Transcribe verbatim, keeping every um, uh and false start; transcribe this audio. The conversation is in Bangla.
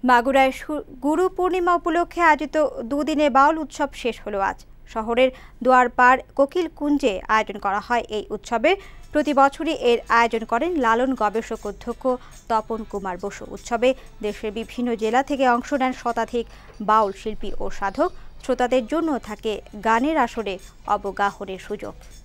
মাগুরায় গুরু পূর্ণিমা উপলক্ষে আয়োজিত দুদিনে বাউল উৎসব শেষ হলো আজ। শহরের দুয়ারপাড় কোকিল কুঞ্জে আয়োজন করা হয় এই উৎসবের। প্রতি বছরই এর আয়োজন করেন লালন গবেষক অধ্যক্ষ তপন কুমার বসু। উৎসবে দেশের বিভিন্ন জেলা থেকে অংশ নেন শতাধিক বাউল শিল্পী ও সাধক। শ্রোতাদের জন্য থাকে গানের আসরে অবগাহনের সুযোগ।